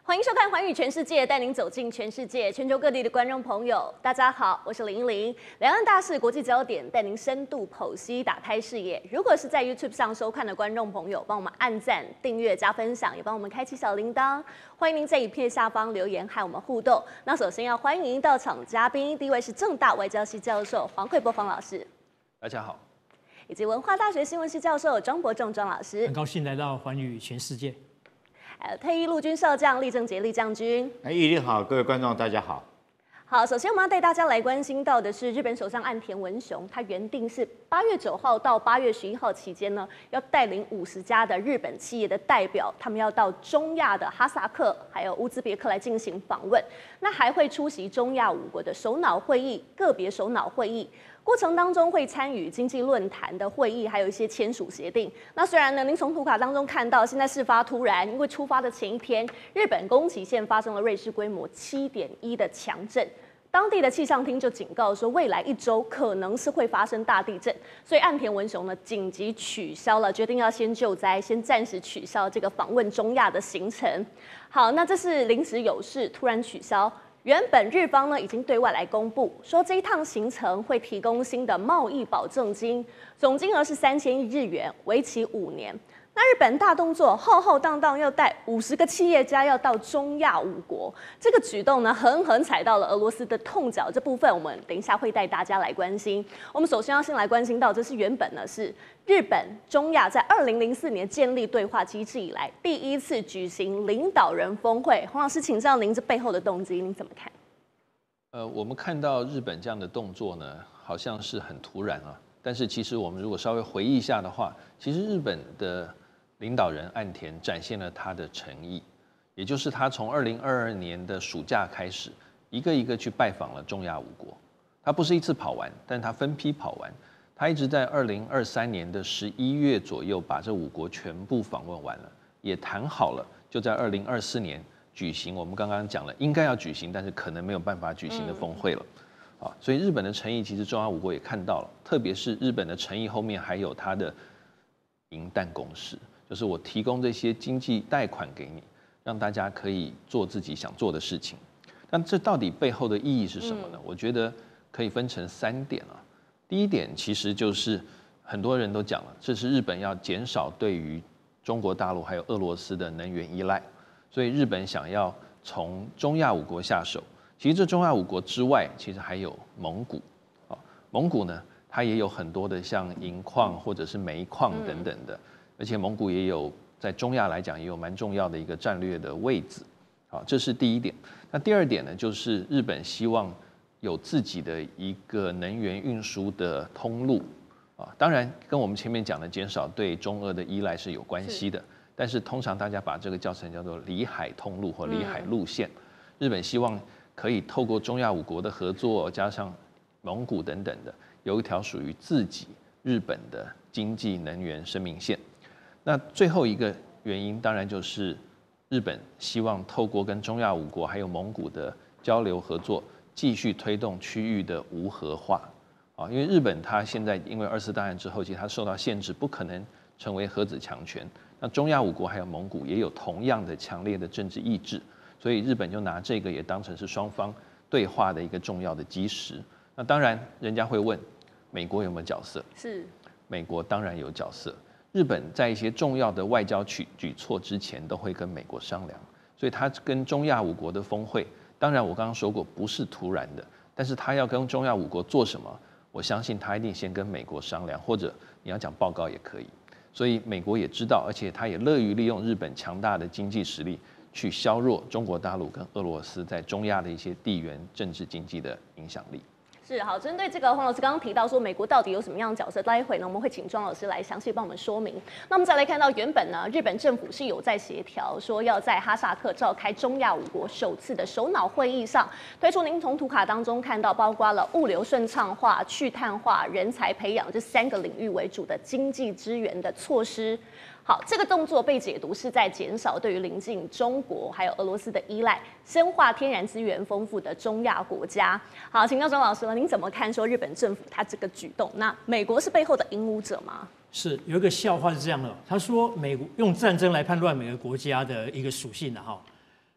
欢迎收看《寰宇全世界》，带您走进全世界、全球各地的观众朋友，大家好，我是林依林。两岸大事、国际焦点，带您深度剖析，打开视野。如果是在 YouTube 上收看的观众朋友，帮我们按赞、订阅、加分享，也帮我们开启小铃铛。欢迎您在影片下方留言和我们互动。那首先要欢迎到场嘉宾，第一位是政大外交系教授黄惠波黄老师， 大家好， 以及文化大学新闻系教授庄伯仲庄老师， 很高兴来到寰宇全世界。 还有退役陆军少将厉正杰厉将军。 依林好，各位观众大家好。 好，首先我们要带大家来关心到的是日本首相岸田文雄，他原定是8月9号到8月11号期间呢，要带领50家的日本企业的代表，他们要到中亚的哈萨克还有乌兹别克来进行访问，那还会出席中亚5国的首脑会议、个别首脑会议。过程当中会参与经济论坛的会议，还有一些签署协定。那虽然呢，您从图卡当中看到，现在事发突然，因为出发的前一天，日本宫崎县发生了瑞士规模7.1的强震，当地的气象厅就警告说，未来1周可能是会发生大地震，所以岸田文雄呢紧急取消了，决定要先救灾，先暂时取消这个访问中亚的行程。好，那这是临时有事，突然取消。原本日方呢已经对外来公布说，这一趟行程会提供新的贸易保证金，总金额是3000亿日元，为期5年。那日本大动作，浩浩荡荡要带50个企业家要到中亚5国，这个举动呢狠狠踩到了俄罗斯的痛脚。这部分我们等一下会带大家来关心。我们首先要先来关心到，这是原本呢是日本中亚在2004年建立对话机制以来第一次举行领导人峰会。黄老师，请教您这背后的动机，您怎么看？ 我们看到日本这样的动作呢，好像是很突然啊。但是其实我们如果稍微回忆一下的话，其实日本的领导人岸田展现了他的诚意，也就是他从2022年的暑假开始，一个一个去拜访了中亚5国。他不是一次跑完，但他分批跑完。他一直在2023年的11月左右把这5国全部访问完了，也谈好了，就在2024年举行我们刚刚讲了应该要举行，但是可能没有办法举行的峰会了。所以日本的诚意其实中亚5国也看到了，特别是日本的诚意后面还有他的银弹攻势。就是我提供这些经济贷款给你，让大家可以做自己想做的事情。但这到底背后的意义是什么呢？我觉得可以分成3点啊。第一点其实就是很多人都讲了，这是日本要减少对于中国大陆还有俄罗斯的能源依赖，所以日本想要从中亚5国下手。其实这中亚5国之外，其实还有蒙古啊。蒙古呢，它也有很多的像银矿或者是煤矿等等的。而且蒙古也有在中亚来讲也有蛮重要的一个战略的位置，好，这是第一点。那第二点呢，就是日本希望有自己的一个能源运输的通路啊，当然跟我们前面讲的减少对中俄的依赖是有关系的，但是通常大家把这个叫做里海通路或里海路线。日本希望可以透过中亚5国的合作，加上蒙古等等的，有一条属于自己日本的经济能源生命线。那最后一个原因，当然就是日本希望透过跟中亚5国还有蒙古的交流合作，继续推动区域的无核化啊。因为日本它现在因为2次大战之后，其实它受到限制，不可能成为核子强权。那中亚5国还有蒙古也有同样的强烈的政治意志，所以日本就拿这个也当成是双方对话的一个重要的基石。那当然，人家会问，美国有没有角色？是，美国当然有角色。日本在一些重要的外交举措之前，都会跟美国商量，所以他跟中亚5国的峰会，当然我刚刚说过不是突然的，但是他要跟中亚5国做什么，我相信他一定先跟美国商量，或者你要讲报告也可以。所以美国也知道，而且他也乐于利用日本强大的经济实力，去削弱中国大陆跟俄罗斯在中亚的一些地缘政治经济的影响力。 是好，针对这个黄老师刚刚提到说美国到底有什么样的角色，待会呢我们会请庄老师来详细帮我们说明。那我们再来看到原本呢日本政府是有在协调，说要在哈萨克召开中亚5国首次的首脑会议上，推出您从图卡当中看到包括了物流顺畅化、去碳化、人才培养这3个领域为主的经济支援的措施。好，这个动作被解读是在减少对于邻近中国还有俄罗斯的依赖，深化天然资源丰富的中亚国家。好，请教庄老师了，您怎么看说日本政府他这个举动？那美国是背后的引武者吗？ 是有一个笑话是这样的，他说美国用战争来判断每个国家的一个属性的哈，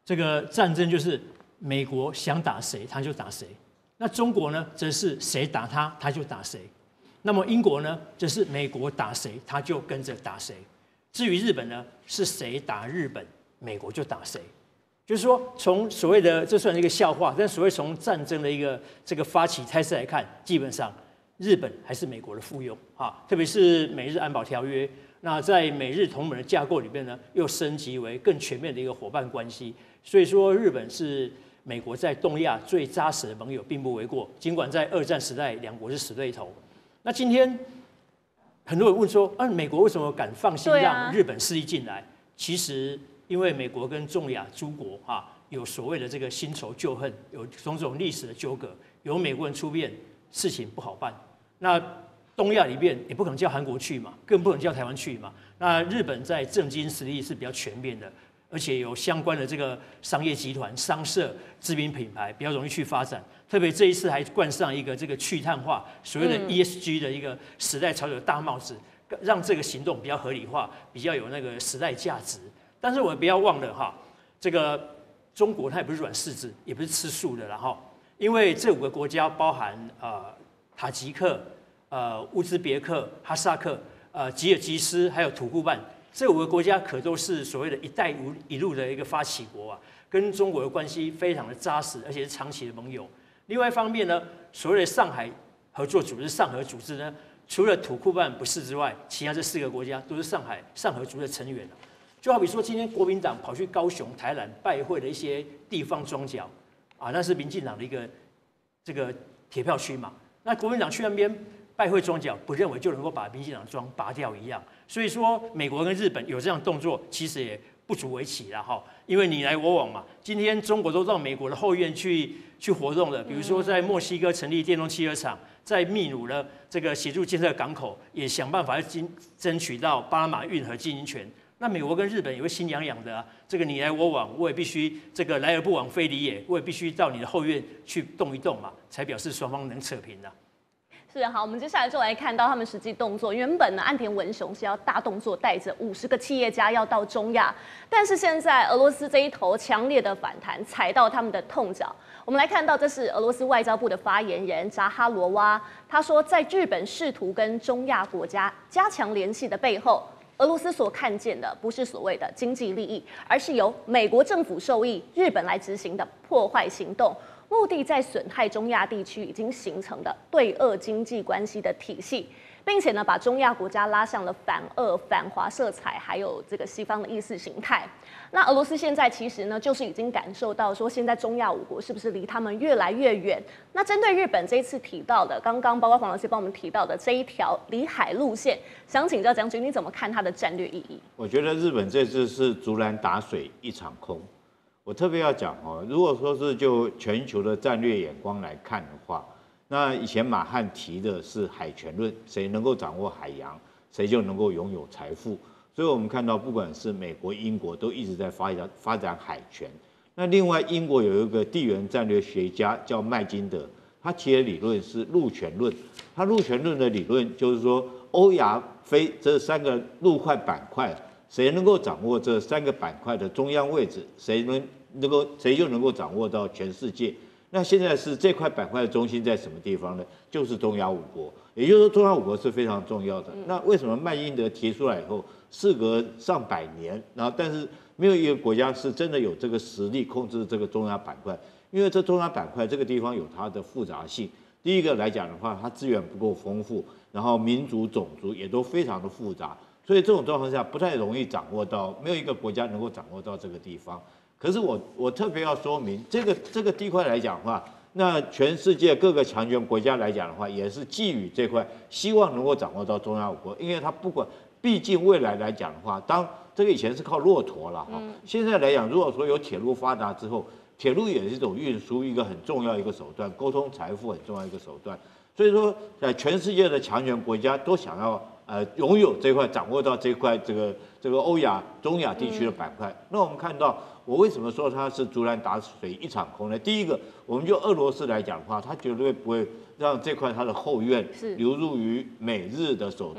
这个战争就是美国想打谁他就打谁，那中国呢则是谁打他他就打谁，那么英国呢则是美国打谁他就跟着打谁，至于日本呢是谁打日本美国就打谁。就是说，从所谓的这算是一个笑话，但所谓从战争的一个这个发起态势来看，基本上日本还是美国的附庸啊，特别是美日安保条约，那在美日同盟的架构里面呢，又升级为更全面的一个伙伴关系。所以说，日本是美国在东亚最扎实的盟友，并不为过。尽管在二战时代，两国是死对头。那今天很多人问说，美国为什么敢放心让日本势力进来？其实，因为美国跟中亚诸国有所谓的这个新仇旧恨，有种种历史的纠葛，由美国人出面，事情不好办。那东亚里面也不可能叫韩国去嘛，更不可能叫台湾去嘛。那日本在政经实力是比较全面的，而且有相关的这个商业集团、商社、知名品牌，比较容易去发展。特别这一次还冠上一个这个去碳化，所谓的 ESG 的一个时代潮流的大帽子，让这个行动比较合理化，比较有那个时代价值。但是我们不要忘了这个中国它也不是软柿子，也不是吃素的啦因为这5个国家包含塔吉克、乌兹别克、哈萨克、吉尔吉斯还有土库曼，这5个国家可都是所谓的一带一路的一个发起国跟中国的关系非常的扎实，而且是长期的盟友。另外一方面呢，所谓的上海合作组织、上合组织呢，除了土库曼不是之外，其他这4个国家都是上合组织的成员就好比说，今天国民党跑去高雄、台南拜会的一些地方庄脚那是民进党的一个这个铁票区嘛。那国民党去那边拜会庄脚，不认为就能够把民进党庄拔掉一样。所以说，美国跟日本有这样动作，其实也不足为奇啦因为你来我往嘛。今天中国都到美国的后院去活动了，比如说在墨西哥成立电动汽车厂，在秘鲁呢这个协助建设港口，也想办法要争取到巴拿马运河经营权。那美国跟日本也会心痒痒的这个你来我往，我也必须这个来而不往非礼也，我也必须到你的后院去动一动嘛，才表示双方能扯平是好，我们接下来就来看到他们实际动作。原本呢，岸田文雄是要大动作，带着50个企业家要到中亚，但是现在俄罗斯这一头强烈的反弹，踩到他们的痛脚。我们来看到，这是俄罗斯外交部的发言人扎哈罗娃，他说，在日本试图跟中亚国家加强联系的背后，俄罗斯所看见的不是所谓的经济利益，而是由美国政府授意日本来执行的破坏行动，目的在损害中亚地区已经形成的对俄经济关系的体系，并且呢，把中亚国家拉向了反俄、反华色彩，还有这个西方的意识形态。那俄罗斯现在其实呢，就是已经感受到说，现在中亚5国是不是离他们越来越远？那针对日本这一次提到的，刚刚包括黄老师帮我们提到的这一条离海路线，想请教将军，你怎么看它的战略意义？ 我觉得日本这次是竹篮打水一场空。我特别要讲如果说是就全球的战略眼光来看的话，那以前马汉提的是海权论，谁能够掌握海洋，谁就能够拥有财富。所以我们看到，不管是美国、英国，都一直在发展海权。那另外，英国有一个地缘战略学家叫麦金德，他提的理论是陆权论。他陆权论的理论就是说，欧亚非这3个陆块板块，谁能够掌握这3个板块的中央位置，谁就能够掌握到全世界。那现在是这块板块的中心在什么地方呢？就是中亚5国，也就是说中亚5国是非常重要的。那为什么麦金德提出来以后，事隔上百年，然后但是没有一个国家是真的有这个实力控制这个中亚板块？因为这中亚板块这个地方有它的复杂性。第一个来讲的话，它资源不够丰富，然后民族种族也都非常的复杂，所以这种状况下不太容易掌握到，没有一个国家能够掌握到这个地方。可是我特别要说明，这个地块来讲的话，那全世界各个强权国家来讲的话，也是觊觎这块，希望能够掌握到中亚5国，因为它不管，毕竟未来来讲的话，当这个以前是靠骆驼了现在来讲，如果说有铁路发达之后，铁路也是一种运输一个很重要一个手段，沟通财富很重要一个手段。所以说，在全世界的强权国家都想要拥有这块，掌握到这块这个欧亚、中亚地区的板块。那我们看到，我为什么说它是竹篮打水一场空呢？第一个，我们就俄罗斯来讲的话，它绝对不会让这块它的后院流入于美日的手中。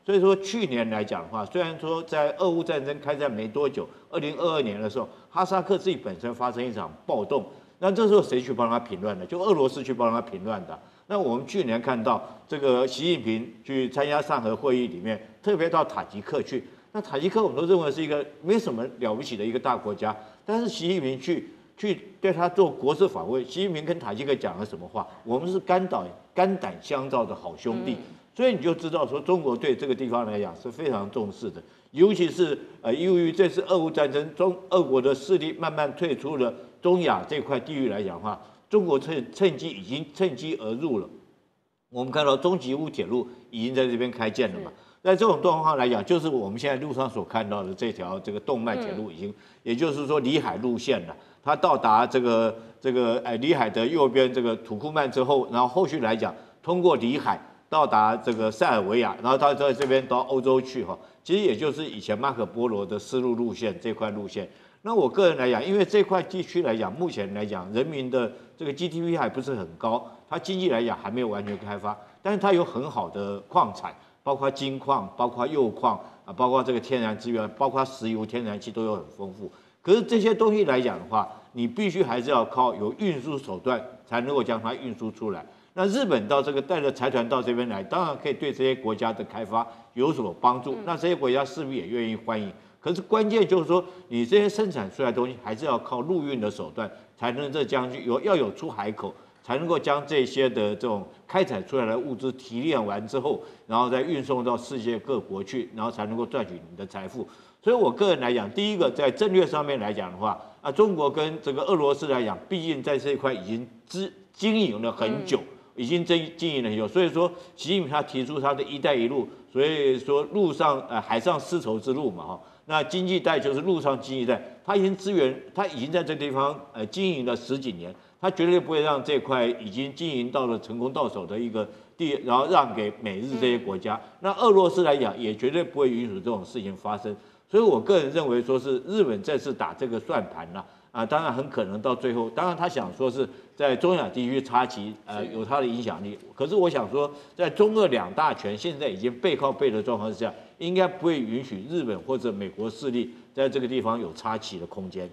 所以说去年来讲的话，虽然说在俄乌战争开战没多久，2022年的时候，哈萨克自己本身发生一场暴动，那这时候谁去帮他平乱的？就俄罗斯去帮他平乱的。那我们去年看到这个习近平去参加上合会议里面，特别到塔吉克去。那塔吉克我们都认为是一个没什么了不起的一个大国家，但是习近平去对他做国事访问，习近平跟塔吉克讲了什么话？我们是肝胆相照的好兄弟。所以你就知道说，中国对这个地方来讲是非常重视的，尤其是由于这次俄乌战争，俄国的势力慢慢退出了中亚这块地域来讲的话，中国趁机而入了。我们看到中吉乌铁路已经在这边开建了嘛，在这种状况来讲，就是我们现在路上所看到的这条动脉铁路已经，也就是说里海路线了。它到达这个里海的右边这个土库曼之后，然后后续来讲，通过里海到达这个塞尔维亚，然后到这边到欧洲去哈，其实也就是以前马可波罗的丝路路线这块路线。那我个人来讲，因为这块地区来讲，目前来讲人民的这个 GDP 还不是很高，它经济来讲还没有完全开发，但是它有很好的矿产，包括金矿、包括铀矿啊，包括这个天然资源，包括石油、天然气都有很丰富。可是这些东西来讲的话，你必须还是要靠有运输手段才能够将它运输出来。那日本到这个带着财团到这边来，当然可以对这些国家的开发有所帮助。那这些国家势必也愿意欢迎。可是关键就是说，你这些生产出来的东西还是要靠陆运的手段，才能要有出海口，才能够将这些的这种开采出来的物资提炼完之后，然后再运送到世界各国去，然后才能够赚取你的财富。所以我个人来讲，第一个在战略上面来讲的话，中国跟这个俄罗斯来讲，毕竟在这一块已经经营了很久。已经经营了很久，所以说习近平他提出他的一带一路，所以说海上丝绸之路嘛哈，那经济带就是陆上经济带，他已经在这地方经营了10几年，他绝对不会让这块已经经营到了成功到手的一个地，然后让给美日这些国家。那俄罗斯来讲，也绝对不会允许这种事情发生。所以我个人认为说是日本这次打这个算盘啦。当然很可能到最后，当然他想说是在中亚地区插旗，有他的影响力。可是我想说，在中俄两大权现在已经背靠背的状况之下，应该不会允许日本或者美国势力在这个地方有插旗的空间。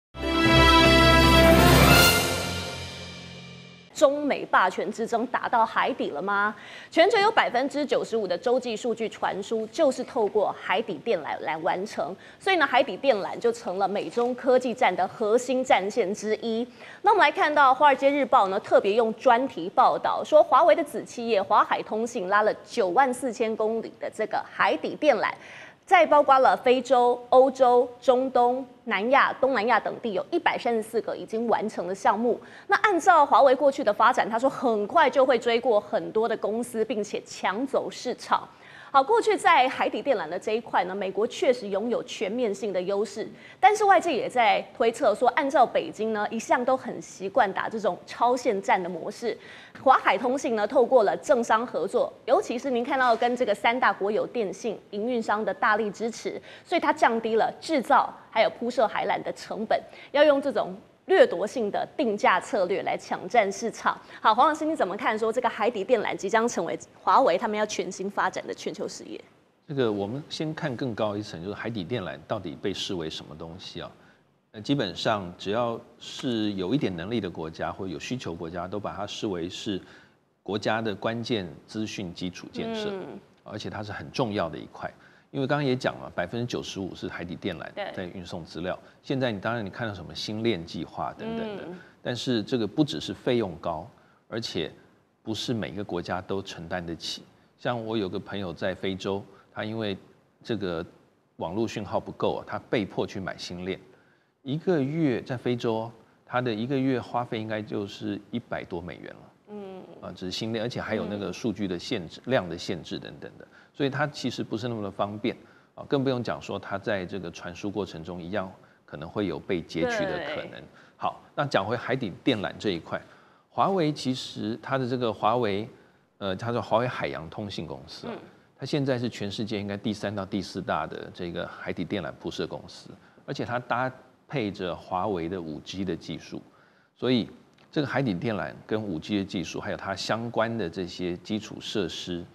中美霸权之争打到海底了吗？全球有95%的洲际数据传输就是透过海底电缆来完成，所以呢，海底电缆就成了美中科技战的核心战线之一。那我们来看到《华尔街日报》呢，特别用专题报道说，华为的子企业华海通信拉了94000公里的这个海底电缆。再包括了非洲、欧洲、中东、南亚、东南亚等地，有134个已经完成的项目。那按照华为过去的发展，他说很快就会追过很多的公司，并且抢走市场。好，过去在海底电缆的这一块呢，美国确实拥有全面性的优势，但是外界也在推测说，按照北京呢一向都很习惯打这种超限战的模式，华海通信呢透过了政商合作，尤其是您看到跟这个3大国有电信营运商的大力支持，所以它降低了制造还有铺设海缆的成本，要用这种掠夺性的定价策略来抢占市场。好，黄老师，你怎么看说这个海底电缆即将成为华为他们要全新发展的全球事业？ 这个我们先看更高一层，就是海底电缆到底被视为什么东西啊？基本上只要是有一点能力的国家或有需求国家，都把它视为是国家的关键资讯基础建设，而且它是很重要的一块。因为刚刚也讲了，95%是海底电缆在运送资料。现在当然你看到什么星链计划等等的，但是这个不只是费用高，而且不是每个国家都承担得起。像我有个朋友在非洲，他因为这个网络讯号不够，他被迫去买星链。1个月在非洲，他的1个月花费应该就是$100多了。只是星链，而且还有那个数据的限制、量的限制等等的。所以它其实不是那么的方便啊，更不用讲说它在这个传输过程中一样可能会有被截取的可能。好，那讲回海底电缆这一块，华为其实它的这个华为，它叫华为海洋通信公司，它现在是全世界应该第3到第4大的这个海底电缆铺设公司，而且它搭配着华为的5G 的技术，所以这个海底电缆跟5G 的技术，还有它相关的这些基础设施。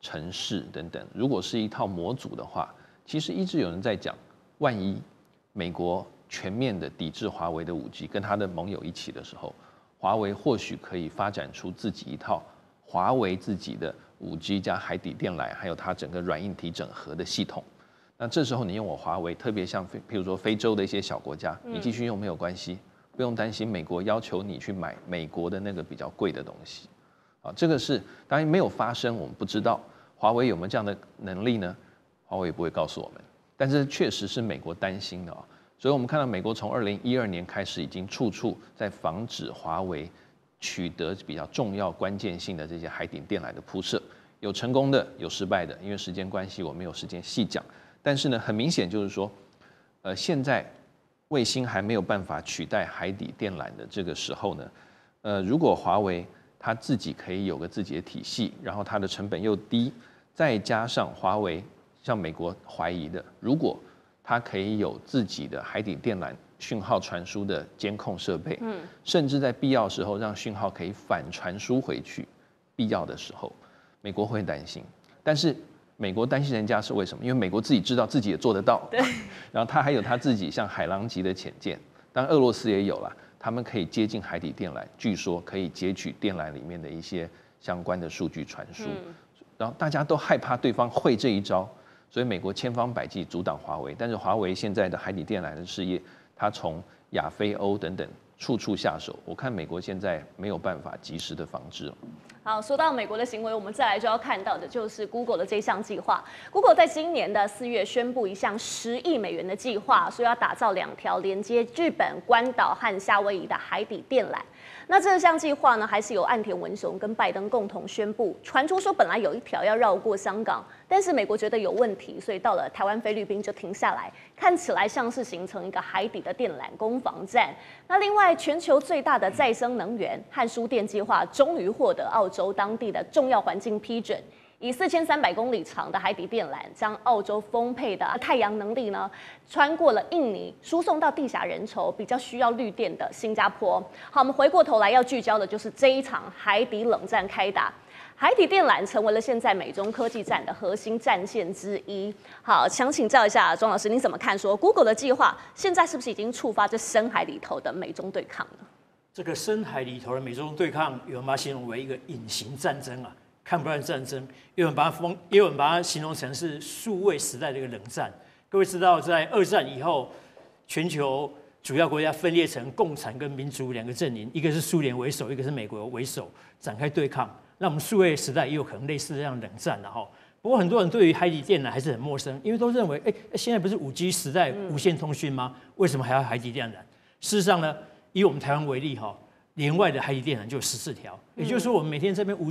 程式等等，如果是一套模组的话，其实一直有人在讲，万一美国全面的抵制华为的5G，跟他的盟友一起的时候，华为或许可以发展出自己一套华为自己的5G 加海底电缆，还有它整个软硬体整合的系统。那这时候你用我华为，特别像譬如说非洲的一些小国家，你继续用没有关系，不用担心美国要求你去买美国的那个比较贵的东西。啊，这个是当然没有发生，我们不知道华为有没有这样的能力呢？华为也不会告诉我们，但是确实是美国担心的啊。所以我们看到美国从2012年开始，已经处处在防止华为取得比较重要关键性的这些海底电缆的铺设，有成功的，有失败的。因为时间关系，我没有时间细讲。但是呢，很明显就是说，现在卫星还没有办法取代海底电缆的这个时候呢，如果华为它自己可以有个自己的体系，然后它的成本又低，再加上华为像美国怀疑的，如果它可以有自己的海底电缆讯号传输的监控设备，甚至在必要时候让讯号可以反传输回去，必要的时候，美国会担心。但是美国担心人家是为什么？因为美国自己知道自己也做得到，对。然后它还有它自己像海狼级的潜舰，当然俄罗斯也有了，他们可以接近海底电缆，据说可以截取电缆里面的一些相关的数据传输。然后大家都害怕对方会这一招。所以美国千方百计阻挡华为，但是华为现在的海底电缆的事业，它从亚非欧等等处处下手，我看美国现在没有办法及时的防治了。 好，说到美国的行为，我们再来就要看到的就是 Google 的这项计划。Google 在今年的4月宣布一项10亿美元的计划，说要打造2条连接日本关岛和夏威夷的海底电缆。那这项计划呢，还是由岸田文雄跟拜登共同宣布。传出说本来有一条要绕过香港，但是美国觉得有问题，所以到了台湾、菲律宾就停下来，看起来像是形成一个海底的电缆攻防战。那另外，全球最大的再生能源和输电计划终于获得澳洲当地的重要环境批准。以4300公里长的海底电缆，将澳洲丰沛的太阳能力呢，穿过了印尼，输送到地狭人稠、比较需要绿电的新加坡。好，我们回过头来要聚焦的就是这一场海底冷战开打。海底电缆成为了现在美中科技战的核心战线之一。好，想请教一下庄老师，您怎么看说 Google 的计划现在是不是已经触发这深海里头的美中对抗呢？ 这个深海里头的美中对抗，有人把它形容为一个隐形战争啊。看不惯战争，也有人把它形容成是数位时代的一个冷战。各位知道，在2战以后，全球主要国家分裂成共产跟民主2个阵营，一个是苏联为首，一个是美国为首，展开对抗。那我们数位时代也有可能类似这样冷战了哈。不过很多人对于海底电缆还是很陌生，因为都认为，现在不是5G 时代无线通讯吗？为什么还要海底电缆？事实上呢，以我们台湾为例哈，连外的海底电缆就有14条，也就是说我们每天这边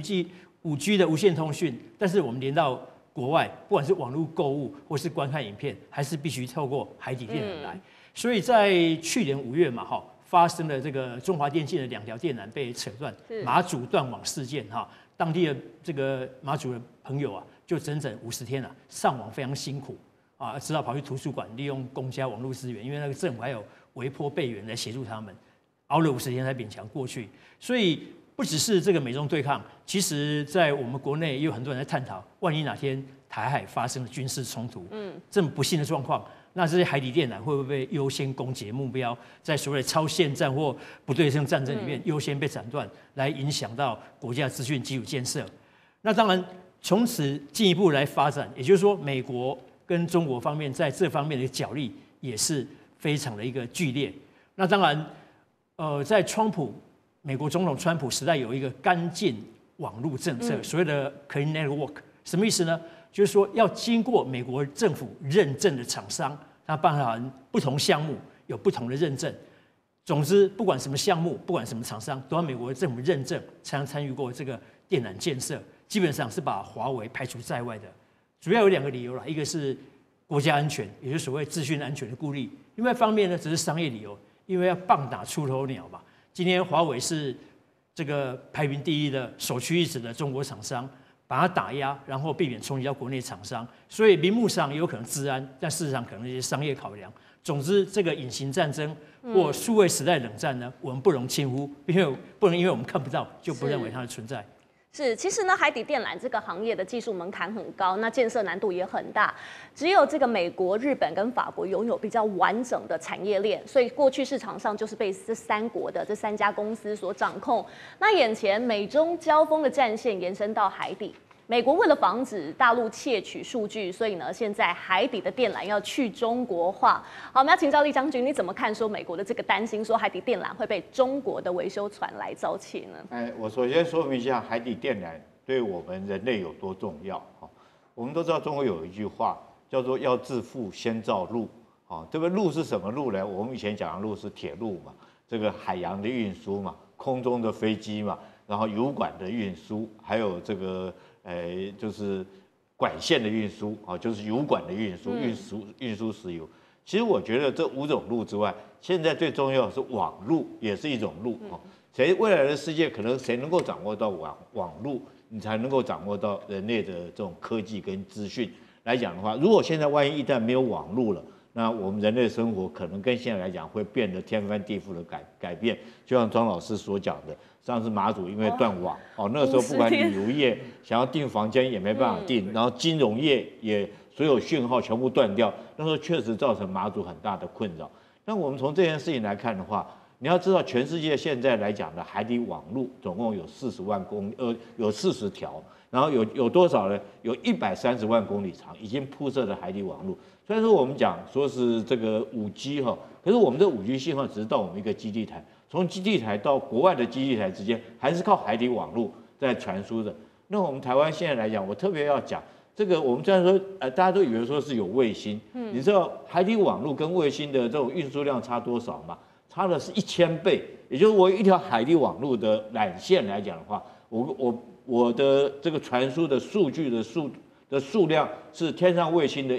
5G 的无线通讯，但是我们连到国外，不管是网络购物或是观看影片，还是必须透过海底电缆来。所以在去年5月嘛，发生了这个中华电信的2条电缆被扯断，马祖断网事件哈，当地的这个马祖的朋友啊，就整整50天啊，上网非常辛苦啊，只好跑去图书馆利用公家网络资源，因为那个政府还有微波备援来协助他们，熬了50天才勉强过去，所以。不只是这个美中对抗，其实在我们国内也有很多人在探讨，万一哪天台海发生了军事冲突，这么不幸的状况，那这些海底电缆会不会被优先攻击目标，在所谓的超限战或不对称战争里面优先被斩断，来影响到国家资讯基础建设？那当然，从此进一步来发展，也就是说，美国跟中国方面在这方面的角力也是非常的一个剧烈。那当然，在美国总统川普时代有一个干净网络政策，所谓的 Clean Network， 什么意思呢？就是说要经过美国政府认证的厂商，它包含不同项目有不同的认证。总之，不管什么项目，不管什么厂商，都要美国政府认证才能参与过这个电缆建设。基本上是把华为排除在外的。主要有2个理由啦，一个是国家安全，也就是所谓资讯安全的顾虑；另外一方面呢，只是商业理由，因为要棒打出头鸟嘛。今天华为是这个排名第1的首屈一指的中国厂商，把它打压，然后避免冲击到国内厂商，所以名目上也有可能治安，但事实上可能一些商业考量。总之，这个隐形战争或数位时代冷战呢，我们不容轻忽，因为不能因为我们看不到就不认为它的存在。 是，其实呢，海底电缆这个行业的技术门槛很高，那建设难度也很大。只有这个美国、日本跟法国拥有比较完整的产业链，所以过去市场上就是被这3家公司所掌控。那眼前美中交锋的战线延伸到海底。美国为了防止大陆窃取数据，所以呢，现在海底的电缆要去中国化。好，我们要请教厉将军，你怎么看说美国的这个担心，说海底电缆会被中国的维修船来遭窃呢？ 我首先说明一下海底电缆对我们人类有多重要。我们都知道中国有一句话叫做"要致富先造陆"，这个陆是什么陆呢？我们以前讲的陆是铁路嘛，这个海洋的运输嘛，空中的飞机嘛，然后油管的运输，还有这个就是管线的运输就是油管的运输，运输石油。其实我觉得这5种路之外，现在最重要的是网路，也是一种路未来的世界可能谁能够掌握到网路，你才能够掌握到人类的这种科技跟资讯来讲的话，如果现在万一一旦没有网路了，那我们人类生活可能跟现在来讲会变得天翻地覆的改变。就像庄老师所讲的，上次马祖因为断网那个时候不管旅游业想要订房间也没办法订，然后金融业也所有讯号全部断掉，那时候确实造成马祖很大的困扰。那我们从这件事情来看的话，你要知道全世界现在来讲的海底网路总共有40万公里，有40条，然后有多少呢？有130万公里长已经铺设的海底网路。虽然说我们讲说是这个5G可是我们的5G 信号只是到我们一个基地台，从基地台到国外的基地台之间还是靠海底网路在传输的。那我们台湾现在来讲，我特别要讲这个，我们虽然说大家都以为说是有卫星，你知道海底网路跟卫星的这种运输量差多少吗？差的是1000倍。也就是我一条海底网路的缆线来讲的话，我的这个传输的数据的数量是天上卫星的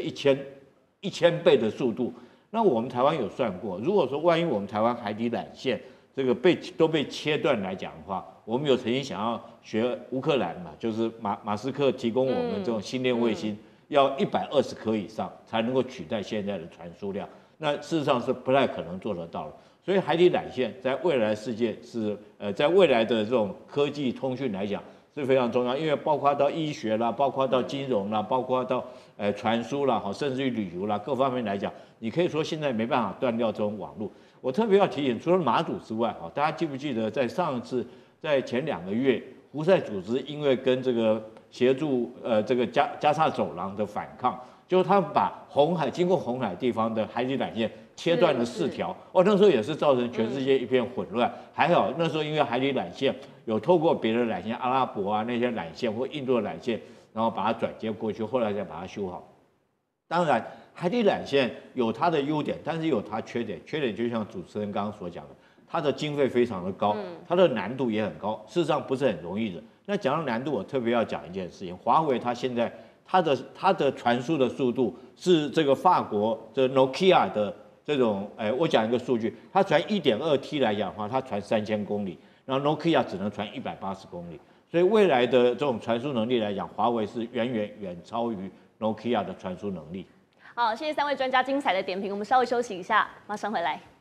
1000倍的速度。那我们台湾有算过，如果说万一我们台湾海底缆线这个都被切断来讲的话，我们有曾经想要学乌克兰嘛，就是马斯克提供我们这种星链卫星，要120颗以上才能够取代现在的传输量，那事实上是不太可能做得到的。所以海底缆线在未来世界是在未来的这种科技通讯来讲是非常重要，因为包括到医学啦，包括到金融啦，包括到传输啦，甚至于旅游啦，各方面来讲，你可以说现在没办法断掉这种网络。我特别要提醒，除了马祖之外，大家记不记得在上次在前2个月，胡塞组织因为跟这个协助这个加沙走廊的反抗，就是他们把经过红海地方的海底缆线切断了4条，那时候也是造成全世界一片混乱。还好那时候因为海底缆线有透过别的缆线，阿拉伯那些缆线或印度的缆线，然后把它转接过去，后来再把它修好。当然，海底缆线有它的优点，但是有它缺点。缺点就像主持人刚刚所讲的，它的经费非常的高，它的难度也很高，事实上不是很容易的。那讲到难度，我特别要讲一件事情，华为它现在它的传输的速度是这个法国的 Nokia 的这种，我讲一个数据，它传1.2T 来讲的话，它传3000公里，然后 Nokia 只能传180公里，所以未来的这种传输能力来讲，华为是远超于 Nokia 的传输能力。 好，谢谢3位专家精彩的点评，我们稍微休息一下，马上回来。